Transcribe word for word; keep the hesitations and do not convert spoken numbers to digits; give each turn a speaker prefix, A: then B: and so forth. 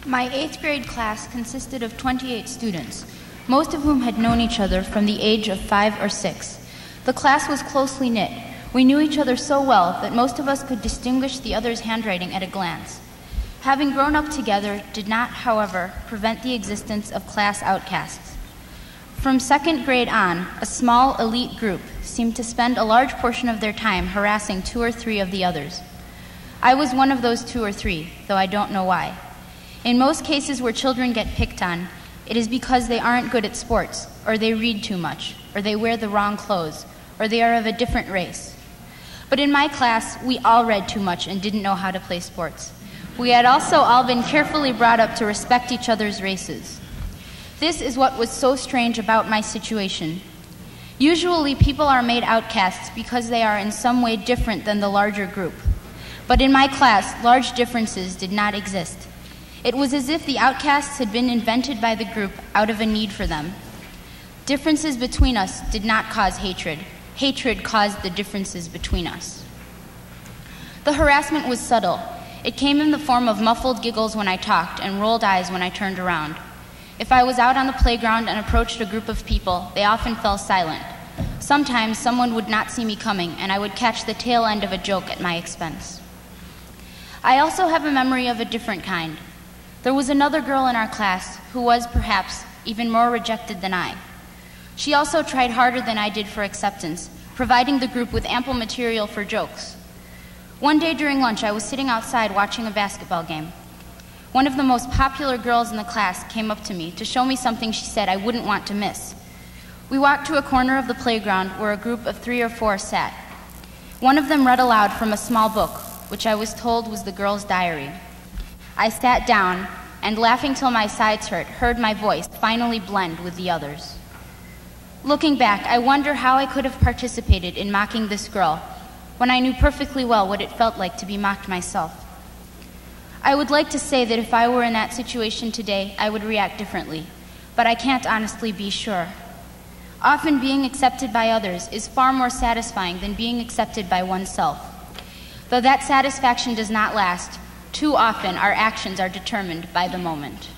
A: My eighth grade class consisted of twenty-eight students, most of whom had known each other from the age of five or six. The class was closely knit. We knew each other so well that most of us could distinguish the other's handwriting at a glance. Having grown up together did not, however, prevent the existence of class outcasts. From second grade on, a small elite group seemed to spend a large portion of their time harassing two or three of the others. I was one of those two or three, though I don't know why. In most cases where children get picked on, it is because they aren't good at sports, or they read too much, or they wear the wrong clothes, or they are of a different race. But in my class, we all read too much and didn't know how to play sports. We had also all been carefully brought up to respect each other's races. This is what was so strange about my situation. Usually, people are made outcasts because they are in some way different than the larger group. But in my class, large differences did not exist. It was as if the outcasts had been invented by the group out of a need for them. Differences between us did not cause hatred. Hatred caused the differences between us. The harassment was subtle. It came in the form of muffled giggles when I talked and rolled eyes when I turned around. If I was out on the playground and approached a group of people, they often fell silent. Sometimes someone would not see me coming, and I would catch the tail end of a joke at my expense. I also have a memory of a different kind. There was another girl in our class who was, perhaps, even more rejected than I. She also tried harder than I did for acceptance, providing the group with ample material for jokes. One day during lunch, I was sitting outside watching a basketball game. One of the most popular girls in the class came up to me to show me something she said I wouldn't want to miss. We walked to a corner of the playground where a group of three or four sat. One of them read aloud from a small book, which I was told was the girl's diary. I sat down and, laughing till my sides hurt, heard my voice finally blend with the others. Looking back, I wonder how I could have participated in mocking this girl when I knew perfectly well what it felt like to be mocked myself. I would like to say that if I were in that situation today, I would react differently, but I can't honestly be sure. Often being accepted by others is far more satisfying than being accepted by oneself. Though that satisfaction does not last, too often our actions are determined by the moment.